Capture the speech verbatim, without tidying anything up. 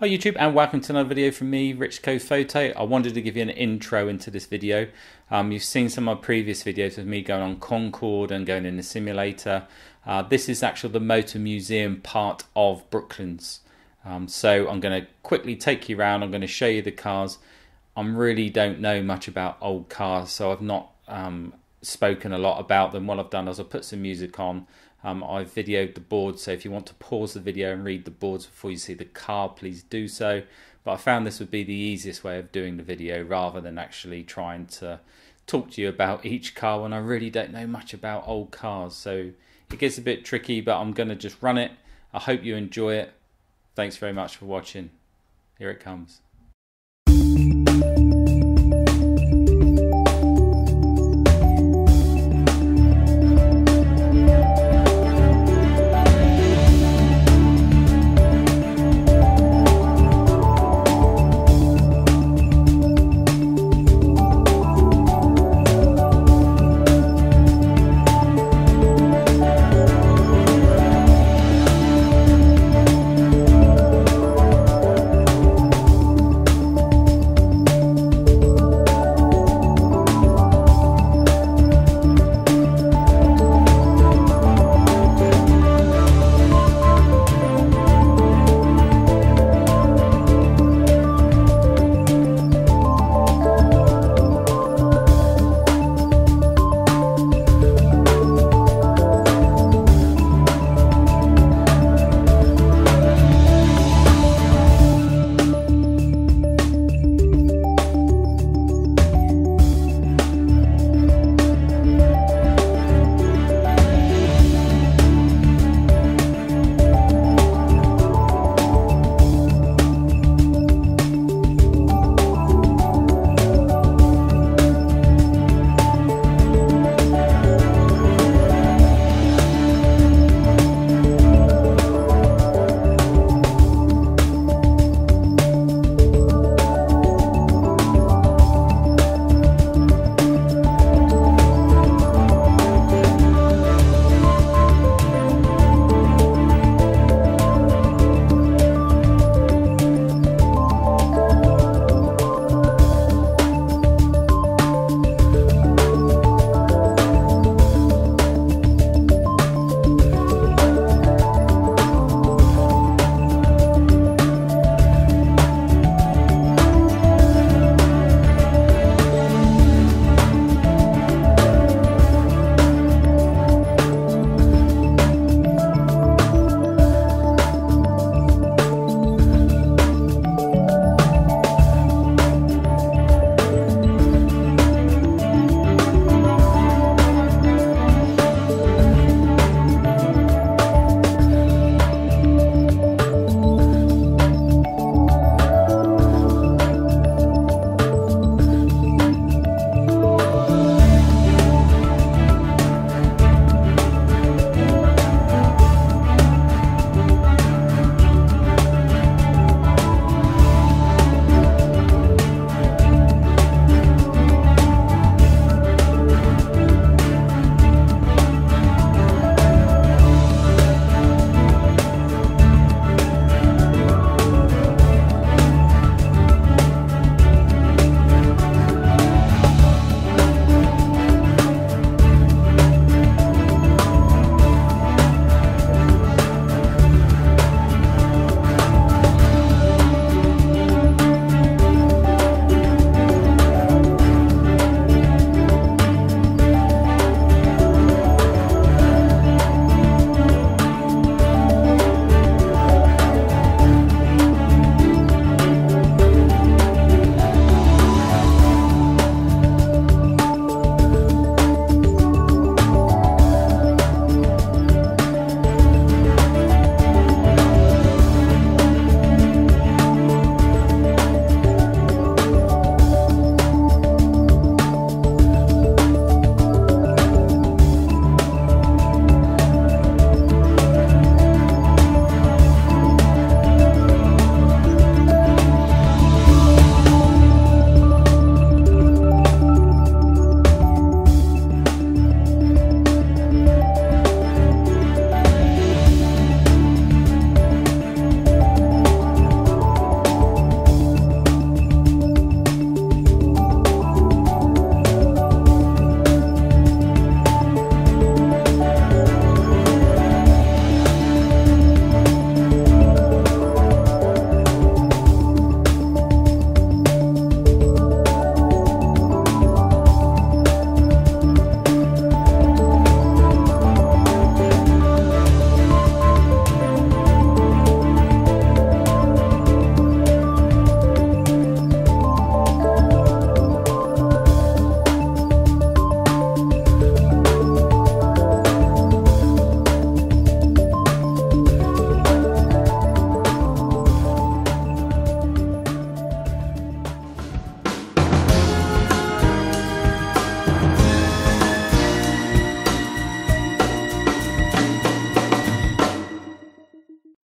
Hi YouTube, and welcome to another video from me, Rich Cove Photo. I wanted to give you an intro into this video. Um, you've seen some of my previous videos of me going on Concorde and going in the simulator. Uh, this is actually the motor museum part of Brooklands. Um, so I'm going to quickly take you around. I'm going to show you the cars. I really don't know much about old cars, so I've not um, spoken a lot about them. What I've done is I've put some music on. Um, I've videoed the boards, so if you want to pause the video and read the boards before you see the car, please do so. But I found this would be the easiest way of doing the video rather than actually trying to talk to you about each car when I really don't know much about old cars. So it gets a bit tricky, but I'm going to just run it. I hope you enjoy it. Thanks very much for watching. Here it comes.